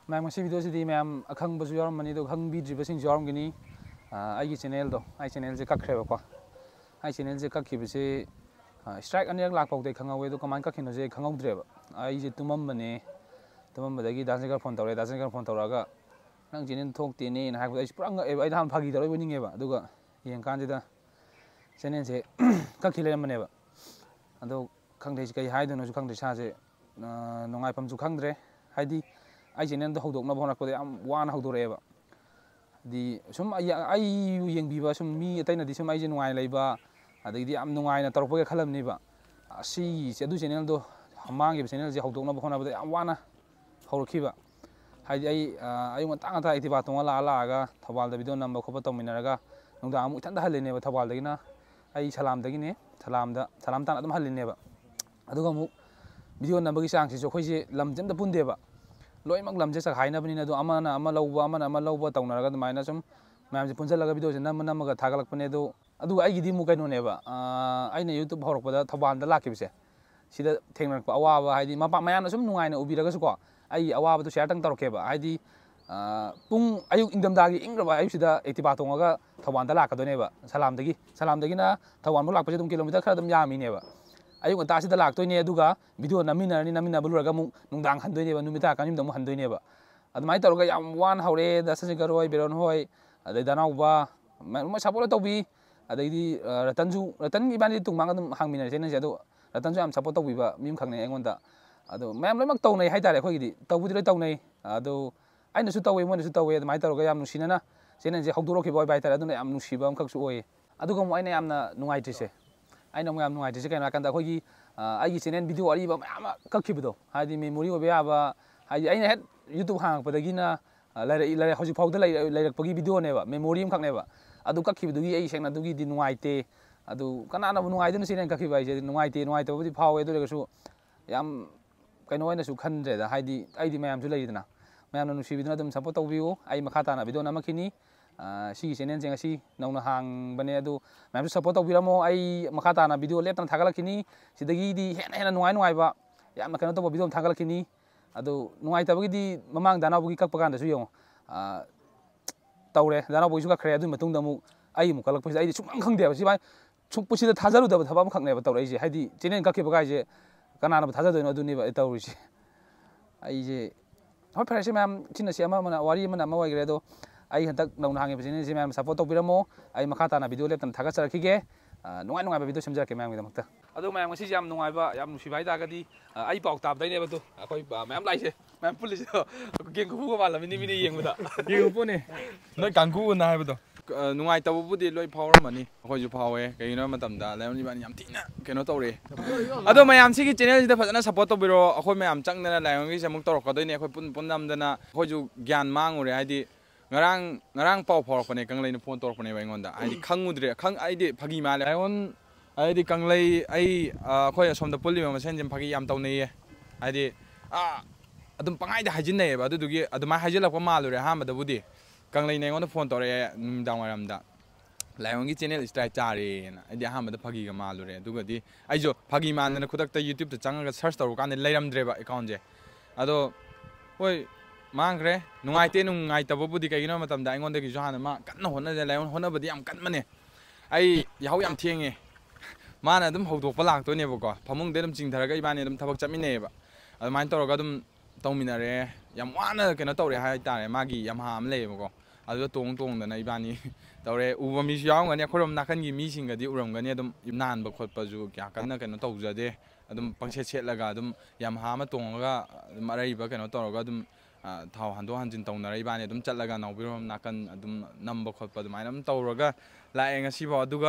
ma'am video से मैम अखंबसु यारमनी दो खंगबीद्रिबसिंग यारमगनी आइगी चैनल दो आई चैनल से कखरेबको आई चैनल से कखिबसे स्ट्राइक अनेक लाखपौदे खंगावे दो कमान कखिनोजे खंगौद्रेब आई जे तुममबने तुममबदगी दासनेगर फोन तौरे दासनेगर फोन तौरागा नंग चैनल थोक्तेने ना हाइबो आई पुरा आई धाम फागी तौरे बनिंगेबा दुगा येंकानजिदा चैनल से कखिलेमनेबा अदो खंगदे कई हाइदोनो जु खंगदे साजे नोंगाइफमजु खंगद्रे हाइदी आई चैनल हौदोकना होनरपदे याम वाना हौदोरेबा दी सुम आई येंगबीबा सुम मी अतैनदी सुम आइजे नुंगाइ लैबा अदगी याम नुंगाइना तौरपगे खलमनेबा असी से अदु चैनल दो हमांगे चैनल जे हौदोकना होनबदे याम वाना हौरखिबा हाइदी आई मंता ता इतिबा तोंगा लागा थौबालदा वीडियो नंबर खोप तौमिनरगा नुंदा अमु इथंदा हल्लेनेबा थौबालदगिना आई सलामदगिने सलाम तान अदुम हल्लेनेबा अदुगा अमु वीडियो नंबर की चांगसिसु अखोइसे लमजमदा पुंदेबा लोइमक लमजे सखाइनबनिना दो अमना अमा लौबा तौनरगा दमाइना सुम मैम से पुंजलगा वीडियो से नमगा थागलकपने दो अदु आइगिदी मु कैनोनेबा आइना यूट्यूब हौरकपदा थौबालदा लाखिबसे सिदा थेंगनरकपा अवाबा हाइदी मपा मयाना सुम नुंगाइना उबिरगसु को आई अवाबदो शेयर तंग तौरकेबा हाइदी पुंग अयुक इंगमदागी इंग्रबा अयुसिदा एक्टिबा तोंगा थौबालदा लाकदोनेबा सलामदगिना थौबालबो लाकपसे दुम किलोमीटर खरा दुम यामिनेबा अयुक तासिदा लाक्तोइने अदुगा वीडियो नमिनाबा लोरगा मु नुंदांग हंदोइनेबा नुमिता कानिम दमु हंदोइनेबा अदुमाइ तौरगा याम वान हौरे दासनेगर होय बेरन होय अदै दानाउबा मा सपोर्ट तौबी अदैदी रतन इबानी तुंगमांग दम हांगमिना चैनल अदु रतनजु याम सपोर्ट तौबीबा मिम खंगने अैंगोंदा अदु मैम लोइमक तौनै हाइतारे अखोइगिदी तौबुदि लोइ तौनै अदु आइनसु तौवे मोनसु तौवे अदुमाइ तौरगा याम नुसिनना चैनल जे हौदोरखिबा ओइ बाइतारे अदुना याम नुसिबा अमखकसु ओय अदुगा मु आइना यामना नुंगाइत्रिसे आइना मु याम नुंगाइत्रिसे कैना कंदा अखोइगी आइगी चैनल वीडियो अरिबा मैम कखिबदो हाइदी मेमोरी ओबे याबा हाइदी आइना हेड यूट्यूब हांगपदगिना लाइरे हौजि फाउदा लाइरकपगी वीडियो नेबा मेमोरी अमखकनेबा अदु कखिबदुगी आई सेंगना दुगी नुंगाइते अदु कनानाबु नुंगाइदुना चैनल कखिबा आइजे नुंगाइतबुदि फावे अदुरगसु याम कैनो ओइनसु खनद्रेदा हाइदी आइदी मैमसु लैदना मैमना नुसिबिदुना दम सपोर्ट तौबियो आई मखाताना वीडियो नमखिनी सिगी चैनल जे ngasi नौना हांगबने अदु मैमसु सपोर्ट तौबिरमो आई मखाताना वीडियो लेपतना थागलखिनी सिदगिदी हेना नुंगाइबा यामना कैनो तौबा वीडियो थागलखिनी अदु नुंगाइतबगिदी ममांग दानाबुगी कक्पकांदसु यंग तौरे दानाबुगिसु कखरे अदु मतुंगदा मु आई मु कलकपसि आई सुमंग खंगदेबा सिबाय सुपुसिदा थाजरुदबा थबा मखकनेबा तौरैसे हाइदी चैनल कखिबा गाइसे कनाना थाजदोइनो अदुनिबा तौरिसे आइजे होय फरेसे मैम चिनसी अमा वारी अमा वाइग्रे दो आई हंतक नौना हांगे चैनल से मैम सपोर्ट तौबिरमो आई मखाताना वीडियो लेपतना थागचरखिगे नुंगाइबा वीडियो सेमजरके मैम गिदमक्ता अदु मैम ngasi याम नुंगाइबा याम नुसिबा हाइदागदी आई पाउ ताबदैनेबा दो अखोइ मैम लाइसे मैम पुलिस गेंगुबुगा वालमिनी मिनी येंगबदा गेंगुपुने नोय कांगुना हाइबदो नुंगाइतबुदि लोइ फावरमनी अखोइजु फावे कइनो मतमदा लायोनइबानी याम थिना केनो तौरे अदो मयाम सिगी चैनल सिदा फजना सपोर्ट तौबिरो अखोइ मयाम चंगना लायोनगी सेमुक तौरकदोइने अखोइ पुनदमदना अखोइजु ज्ञान मांगुरे हाइदी ngarang pau phorpane kanglai na phone torpane ba ingonda ai khangudre khang ai de phagi male ai ai di kanglai ai khoi asomda pulli ma sen jam phagi yam tawnei ai di adum pangai da hajin nei ba adugi aduma hajilak pa malure ha ma da budi kanglai nei ngon phone tore dang waram da laiongi channel strike chare na ai di ha ma da phagi ga malure aduga di ai jo phagi man na khudak ta youtube ta changa search toru kan leiram dre ba account je ado hoi मांग्रे नुंगाइतबुदि कइनो मतमदा आइगोंदगी जोहाना मा कन्न होनजे lion होनबदि याम कन्मने आई याहौ याम थेंगे माना दम हौदोकपा लाक्तोनेबको फमुंगदे दम चिंगथरगा इबानी दम थबक चमिनेबा अदमाइन तौरगा दम तौमिनरे याम वाना केनो तौरे हाय तारे मागी याम हाम लेबको अदु तोंगदना इबानी तौरे उबा मिसु यावगनी अखोरम नाखनगी मीसिंगदी उरमगनी दम नानबा खोटपाजु क्या कन्न केनो तौजदे अदम पंगसे सेटलगा दम याम हामा तोंगगा मराइबा केनो तौरगा दम थाव हंदो हंजिन तौनरा इबानी दम चलगा नौबिरोम नाकन दम नंबर खोटपा दमाइन दम तौरगा लाए ngasiबो अदुगा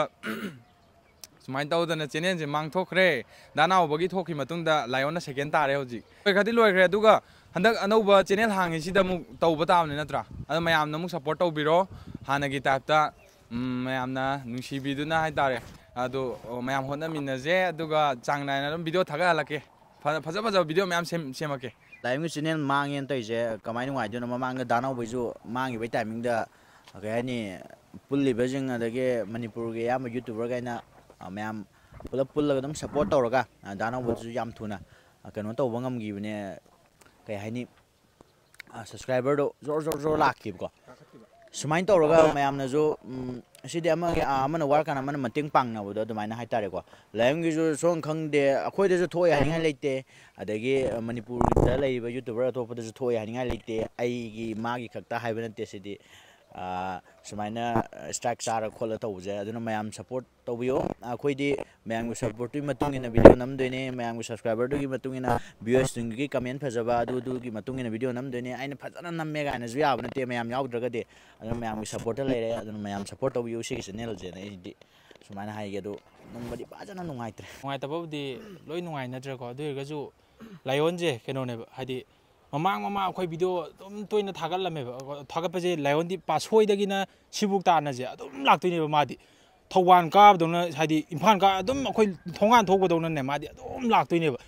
सुमाइन तौदना चैनल जे मांगथोखरे दानाउबगी थोखि मतुंगदा लायोना सेकेंड तारे होजि खति लोइखरे अदुगा हंदक अनौबा चैनल हांगे सिदा मु तौबा ताबने नत्रा अद मयामना मु सपोर्ट तौबिरो हानगी टाइपता मयामना नुसिबिदुना हाय तारे अदु मयाम होना मिनजे अदुगा चांगनायना दम वीडियो थागा हलके फजा फजा वीडियो मयाम सेमके लाइव चैनल मांगेन तैसे कमाय नुंगाइदुना ममांग दानाउबैजु मांगिबै टाइमिंगदा कयानि पुल्लिबजिंग अदगे मणिपुर के याम यूट्यूबर गाइना मैम पुलप पुल्लग दम सपोर्ट तौरगा दानाउबजु याम थुना कनो तौबा ngamगिबने कय हाइनि subscriber do zor lakib ko sumain tawraga mayamnasu asidi amana warkan amana mating pangna bodo adumaina haitare ko layong gi ju song khangde akhoi de ju thoi haninga leite adagi manipur da leiba youtuber atop da ju thoi haninga leite ai gi magi khakta haibana te sidi sumaina strike chara khola tawje aduna mayam support tawbiyo akhoi di mayam support tu matungina video namdoine mayam subscriber du gi matungina viewers tungi comment phajaba adu gi matungina video namdoine aina phajana namme ga na ju yabna te mayam yawdraga de aduna mayam support leire aduna mayam support tawbiyo si channel je na di sumaina haige du numbadi phajana nungaitre tababdi loi nungai natra ko du ga ju lion je keno ne hadi mamang akhoi video dum toina thagal lame thagat paje lion di pasoi dagina sibuk ta na je dum laktoine ba madi thogwan ka dona hadi imphal ka dum akhoi thongan thogbo dona ne madi dum laktoine ba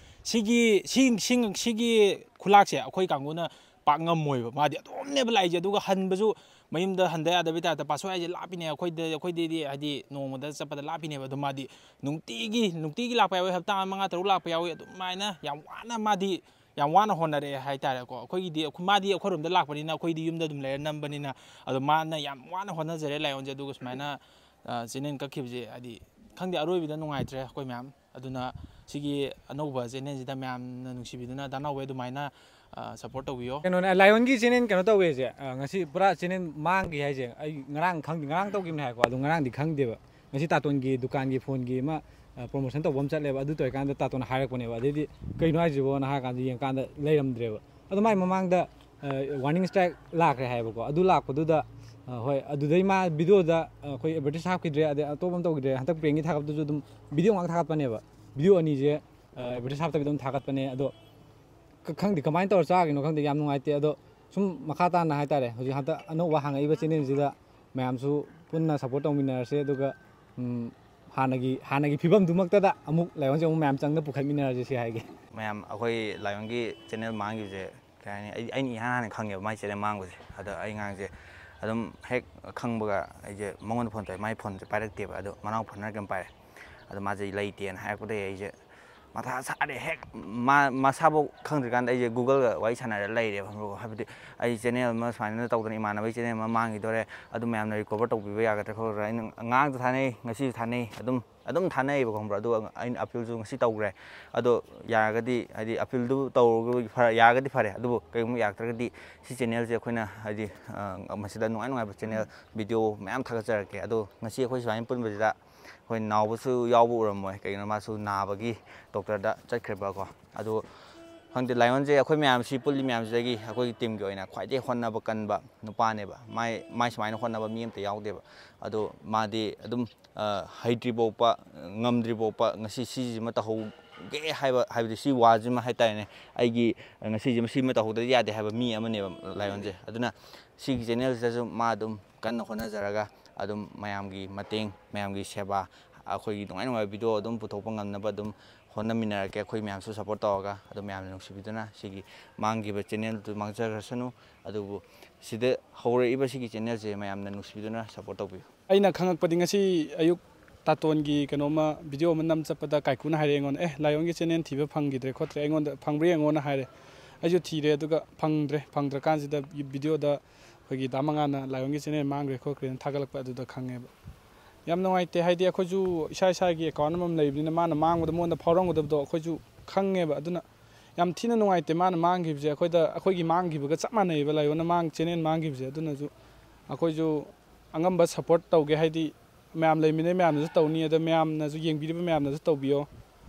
sigi khulak se akhoi kanguna pak ngamoi ba madi dum ne ba lai je duga han baju mayumda handa ya da bita ta pasoi je lapine akhoi de hadi nomada chapada lapine ba dum madi nungtigi lakpa yawi hapta manga taru lakpa yawi dum maina yam wana madi yang wana honare hai tare ko khoi di khumadi khorum da lakpani na khoi di yum da dum le nambani na adu mana yang wana hona jare lai onje du smaina chinen ka khibje adi khangdi aroi bi da nungai tre khoi myam aduna sigi anouba chenen jida myam na nungsi biduna da nawe du maina support tawiyo keno na lion gi chenen keno tawe je ngasi pura chenen mang gi hai je ai ngarang taw gi na ko adu ngarang di khangde ba ngasi taton gi dukan gi phone gi ma promotion to bom chatle ba adu toy kan da taton harak pone ba dedi kaino ai jibo na ha kan di yang kan da leiramdre ba adu mai mamang da warning strike lak re hai ba ko adu lak ko du da hoi adu dai ma video da koi advertise hap ki dre ade to bom to gi dre hantak prengi thakap du dum video ngang thakat pane ba video ani je advertise hap ta dum thakat pane ado khangdi kamai tor cha gi no khangdi yam nungai te ado sum makha ta na hai tare hoji hanta ano wa hang ai ba chinen ji da mayam su punna support tongminar se duga हानगी फिबम दुमक्ता दा अमुक lion जे ma'am चंग पुखमिना जे से हाइगे मैम अखोई Lion की चैनल मांगी जे कानी आई हान खंगे माई चैनल मांगो जे अदा आई ngang जे अदम हेक खंगबगा आई जे मंगन फोन तय माई फोन जे पाइरक तेब अदो मनाव फोन ना गम पाइरे अदो मा जे लैतेन हायकबदे आई जे माथा सारे हेक मासाबो खंद्रकान आई जे गूगल गा वाई सानारे लैरे हमरो हाबदि आई चैनल मा साइन तौदन इमानबै चैनल मा मांगी दोरे अदु मैम ना रिकवर तौबिबा यागत्र खो आई ngang थाने ngasi थाने adum thanai ba khomra adu ain appeal ju ngasi tawgre ado yagadi adi appeal du tawgu yagadi phare adu kaim yaktragadi si channel je khoina adi masida nungai channel video mayam thagajarke ado ngasi khoi swain pun bajida khoi nawbu yawbu uramoi kaina ma su nabagi doctor da chakhreba ko ado hangde lion je khoi mayam si pulli mayam jagi khoi team gi oina khwai de honna ba kan ba nupa ne ba mai smain honna ba miem te yawde ba ado madi adum haidri bopa ngamdri bopa ngasi si ma ta ho ge haiba si waji ma haitai ne aigi ngasi ji si ma ta ho da ya de haiba mi amane lion je aduna si channel je ma dum kan hona jaraga adum mayam gi mateng mayam gi seba akhoi gi ngai video adum puthok ngamna ba dum honna minar ke khoi mayam su support tawaga adum mayam nungsi biduna sigi mangi ba channel tu mangjar rasanu adu sida hore iba sigi channel je mayam na nungsi biduna support tawi aina khangak pading asi ayuk taton gi kanoma video man nam chapada kaikuna haire ngon lion gi channel thiba phangi dre khotre engon phangbre engon haire aju thire aduga phangdra kan sida video da hogi damanga na lion gi channel mangre khokre thagalak pa aduda khange ba yam noi te haidi akhoju isa gi account mam leibina mana mangda mon da phorong da do akhoju khange ba aduna yam thina nungai te mana mangi je akhoigi mangi ba chap manai ba lion na mang channel mangi je aduna ju akhoju angamba support tauge haidi मैम लेमिने मैम ना तौनी अद ma'am ना जो येंबिरिबा ma'am ना तौबियो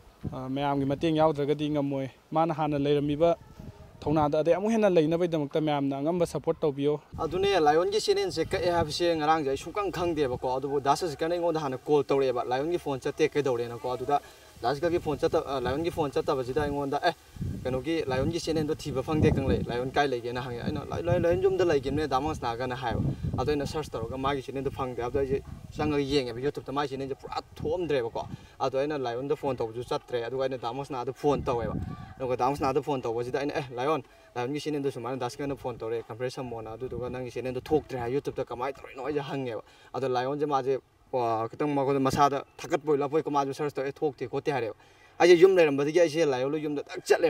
ma'am की मतेंग यावद्रगदी ngमोय माना हाना लेरमिबा थौना दा अदे अमु हेना लेनबै दमक्ता मैम ना ngamba support तौबियो अदुने लायन की चैनल से कए हाबसे ngarang जै सुकंग खंगदेबा को अदुबो दास सिकन इंगोंदा हाना कॉल तौरेबा लायन की फोन चते के दौरेना को अदुदा दास की फोन चत लायन की फोन चत बजिदा इंगोंदा कनो की लायन की चैनल दो थीबा फंगदे कंगले लायन काय लेगे ना हांगे आइना लायन जुम द लेगे ने दामस ना गना हाय अदुना सर्च तौरगा मागी चैनल दो फंगदे अदु संग येंगे YouTube ता मागी चैनल पुरा थोमद्रेबा को अदु आइना लायन दो फोन तौजु चत्रे अदु आइना दामस ना दो फोन तौवेबा नको दामस ना दो फोन तौबजिदा आइना लायन की चैनल दो सुमान दास कन फोन तौरे कंप्रेशन मोना अदु दुगा नंगी चैनल दो थोक्त्रे हाय YouTube ता कमाय तौरे नो जे हंगेबा अदु लायन जे माजे खतंग मगो मसादा थकत बोय लापोय को माजु सर्च तो थोक्ते कोते हारे आजे युम लेरम बदि आइसे लायन लो युम दा तक चलेबा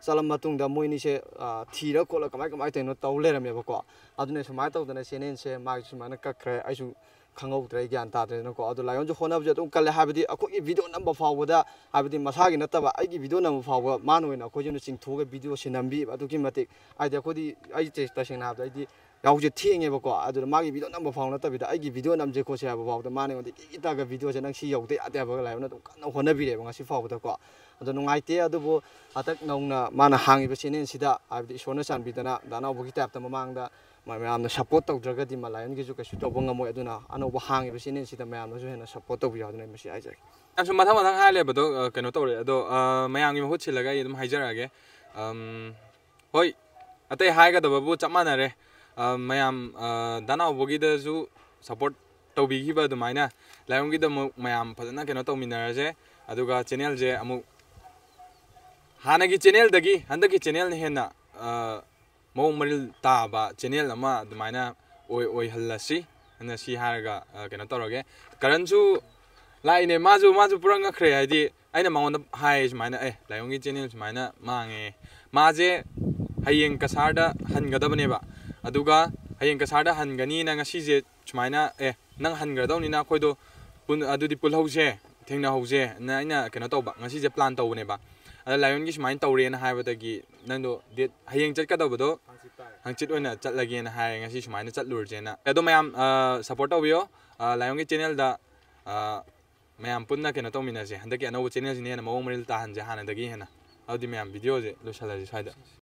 ꯆꯠꯂꯝ ꯃꯇꯨꯡꯗ ꯃꯣꯏꯅꯤꯁꯦ ꯊꯤꯔ ꯈꯣꯠꯂ ꯀꯃꯥꯏ ꯇꯧꯔꯤꯅꯣ ꯇꯧ ꯂꯩꯔꯝꯃꯦꯕꯀꯣ ꯑꯗꯨꯅ ꯁꯨꯃꯥꯏꯅ ꯇꯧꯗꯅ ꯆꯦꯅꯦꯜꯁꯦ ꯃꯥꯒꯤ ꯁꯨꯃꯥꯏꯅ ꯀꯛꯈ꯭ꯔꯦ ꯑꯩꯁꯨ ꯈꯪꯍꯧꯗ꯭ꯔꯦ ꯒ꯭ꯌꯥꯟ ꯇꯥꯗ꯭ꯔꯦꯅꯀꯣ ꯑꯗꯣ ꯂꯥꯏꯑꯣꯟꯁꯨ ꯍꯣꯠꯅꯕꯁꯦ ꯑꯗꯨꯝ ꯀꯜꯂꯦ ꯍꯥꯏꯕꯗꯤ ꯑꯩꯈꯣꯏꯒꯤ ꯚꯤꯗꯤꯑꯣ ꯅꯝꯕ ꯐꯥꯎꯕꯗ ꯍꯥꯏꯕꯗꯤ ꯃꯁꯥꯒꯤ ꯅꯠꯇꯕ ꯑꯩꯒꯤ ꯚꯤꯗꯤꯑꯣ ꯅꯝꯕ ꯐꯥꯎꯕ ꯃꯥꯅ ꯑꯣꯏꯅ ꯑꯩꯈꯣꯏꯁꯤꯅ ꯆꯤꯡꯊꯣꯛꯑꯒ ꯚꯤꯗꯤꯑꯣꯁꯦ ꯅꯝꯕꯤꯕ ꯑꯗꯨꯛꯀꯤ ꯃꯇꯤꯛ ꯍꯥꯏꯗꯤ ꯑꯩ ꯇꯁꯦꯡꯅ ꯍꯥꯏꯕꯗ ꯑꯩꯗꯤ ꯌꯥꯎꯁꯦ ꯊꯦꯡꯉꯦꯕꯀꯣ ꯑꯗꯨꯅ ꯃꯥꯒꯤ ꯚꯤꯗꯤꯑꯣ ꯅꯝꯕ ꯐꯥꯎ ꯅꯠꯇꯕꯤꯗ ꯑꯩꯒꯤ ꯚꯤꯗꯤꯑꯣ ꯅꯝꯁꯦ ꯈꯣꯠꯁꯦ ꯍꯥꯏꯕ ꯐꯥꯎꯗ ꯃꯥꯅ ꯑꯩꯉꯣꯟꯗ ꯏꯇꯥꯒ ꯚꯤꯗꯤꯑꯣꯁꯦ ꯅꯪ ꯁꯤ ꯌꯧꯗ ꯌꯥꯗꯦ ꯍꯥꯏꯕꯒ ꯂꯥꯏꯑꯣꯟꯅ ꯑꯗꯨꯝ ꯀꯟꯅ ꯍꯣꯠꯅꯕꯤꯔꯦꯕ ꯉꯁꯤ ꯐꯥꯎꯕꯗꯀꯣ ꯑꯗꯣ ꯅꯨꯡꯉꯥꯏꯇꯦ ꯑꯗꯨꯕꯨ ꯍꯟꯗꯛ ꯅꯧꯅ ꯃꯥꯅ ꯍꯥꯡꯉꯤꯕ ꯆꯦꯅꯦꯜꯁꯤꯗ ꯍꯥꯏꯕꯗꯤ ꯏꯁꯣꯔꯅ ꯆꯥꯟꯕꯤꯗꯅ ꯗꯥꯅꯥꯎꯕꯒꯤ ꯇꯥꯏꯞꯇ ꯃꯃꯥꯡꯗ ꯃꯌꯥꯝꯅ ꯁꯞꯄꯣꯔꯠ ꯇꯧꯗ꯭ꯔꯒꯗꯤ ꯂꯥꯏꯑꯣꯟꯒꯤꯁꯨ ꯀꯩꯁꯨ ꯇꯧꯕ ꯉꯝꯃꯣꯏ ꯑꯗꯨꯅ ꯑꯅꯧꯕ ꯍꯥꯡꯉꯤꯕ ꯆꯦꯅꯦꯜꯁꯤꯗ ꯃꯌꯥꯝꯅꯁꯨ ꯍꯦꯟꯅ ꯁꯞꯄꯣꯔꯠ ꯇꯧꯕꯤꯌꯨ ꯍꯥꯏꯗꯨꯅ ꯃꯁꯤ ꯍꯥꯏꯖꯒꯦ ꯌꯥꯝꯁꯨ ꯃꯊꯪ ꯃꯊꯪ ꯍꯥꯏꯔꯦꯕꯗꯣ ꯀꯩꯅꯣ ꯇꯧꯔꯦ ꯑꯗꯣ ꯃꯌꯥꯝꯒꯤ ꯃꯍꯨꯠ ꯁꯤꯜꯂꯒ ꯑꯩ ꯑꯗꯨꯝ ꯍꯥꯏꯖꯔꯛꯑꯒꯦ ꯍꯣꯏ ꯑꯇꯩ ꯍꯥꯏꯒꯗꯕꯕꯨ ꯆꯞ ꯃꯥꯟꯅꯔꯦ ꯃꯌꯥꯝ ꯗꯥꯅꯥꯎꯕꯒꯤꯗꯁꯨ ꯁꯞꯄꯣꯔꯠ ꯇꯧꯕꯤꯈꯤꯕ ꯑꯗꯨꯃꯥꯏꯅ ꯂꯥꯏꯑꯣꯟꯒꯤꯗꯃꯛ ꯃꯌꯥꯝ ꯐꯖꯅ ꯀꯩꯅꯣ ꯇꯧꯃꯤꯟꯅꯔꯁꯦ ꯑꯗꯨꯒ ꯆꯦꯅꯦꯜꯁꯦ ꯑꯃꯨꯛ ꯍꯥꯟꯅꯒꯤ ꯆꯦꯅꯦꯜꯗꯒꯤ ꯍꯟꯗꯛꯀꯤ ꯆꯦꯅꯦꯜꯅ ꯍꯦꯟꯅ ꯃꯑꯣꯡ ꯃꯔꯤꯜ ꯇꯥꯕ ꯆꯦꯅꯦꯜ ꯑꯃ ꯑꯗꯨꯃꯥꯏꯅ ꯑꯣꯏꯍꯜꯂꯁꯤ ꯑꯅ ꯁꯤ ꯍꯥꯏꯔꯒ ꯀꯩꯅꯣ ꯇꯧꯔꯒꯦ ꯀꯔꯟꯁꯨ ꯂꯥꯛꯏꯅꯦ ꯃꯥꯁꯨ ꯄꯨꯔꯥ ꯉꯛꯈ꯭ꯔꯦ ꯍꯥꯏꯗꯤ ꯑꯩꯅ ꯃꯉꯣꯟꯗ ꯍꯥꯏꯌꯦ ꯁꯨꯃꯥꯏꯅ ꯂꯥꯏꯑꯣꯟꯒꯤ ꯆꯦꯅꯦꯜ ꯁꯨꯃꯥꯏꯅ ꯃꯥꯡꯉꯦ ꯃꯥꯁꯦ ꯍꯌꯦꯡ ꯀꯁꯥꯔꯗ ꯍꯟꯒꯗꯕꯅꯦꯕ ꯑꯗꯨꯒ ꯍꯌꯦꯡ ꯀꯁꯥꯔꯗ ꯍꯟꯒꯅꯤꯅ ꯉꯁꯤꯁꯦ ꯁꯨꯃꯥꯏꯅ ꯅꯪ ꯍꯟꯈ꯭ꯔꯗꯧꯅꯤꯅ ꯑꯩꯈꯣꯏꯗꯣ ꯑꯗꯨꯗꯤ ꯄꯨꯜꯍꯧꯁꯦ ꯊꯦꯡꯅꯍꯧꯁꯦ ꯅ ꯑꯩꯅ ꯀꯩꯅꯣ ꯇꯧꯕ ꯉꯁꯤꯁꯦ ꯄ꯭ꯂꯥꯟ ꯇꯧꯕꯅꯦꯕ ꯑꯗ ꯂꯥꯏꯑꯣꯟꯒꯤ ꯁꯨꯃꯥꯏꯅ ꯇꯧꯔꯦꯅ ꯍꯥꯏꯕꯗꯒꯤ ꯅꯪꯗꯣ ꯗꯦꯠ ꯍꯌꯦꯡ ꯆꯠꯀꯗꯧꯕꯗꯣ ꯍꯪꯆꯤꯠ ꯑꯣꯏꯅ ꯆꯠꯂꯒꯦꯅ ꯍꯥꯏꯔꯦ ꯉꯁꯤ ꯁꯨꯃꯥꯏꯅ ꯆꯠꯂꯨꯔꯁꯦꯅ ꯑꯗꯣ ꯃꯌꯥꯝ ꯁꯞꯄꯣꯔꯠ ꯇꯧꯕꯤꯌꯣ ꯂꯥꯏꯑꯣꯟꯒꯤ ꯆꯦꯅꯦꯜꯗ ꯃꯌꯥꯝ ꯄꯨꯟꯅ ꯀꯩꯅꯣ ꯇꯧꯃꯤꯟꯅꯁꯦ ꯍꯟꯗꯛꯀꯤ ꯑꯅꯧꯕ ꯆꯦꯅꯦꯜꯁꯤꯅ ꯍꯦꯟꯅ ꯃꯑꯣꯡ ꯃꯔꯤꯜ ꯇꯥꯍꯟꯁꯦ ꯍꯥꯟꯅꯗꯒꯤ ꯍꯦꯟꯅ ꯑꯗꯨꯗꯤ ꯃꯌꯥꯝ ꯚꯤꯗꯤꯑꯣꯁꯦ ꯂꯣꯏꯁꯤꯜꯂꯁꯤ ꯁ꯭ꯋꯥꯏꯗ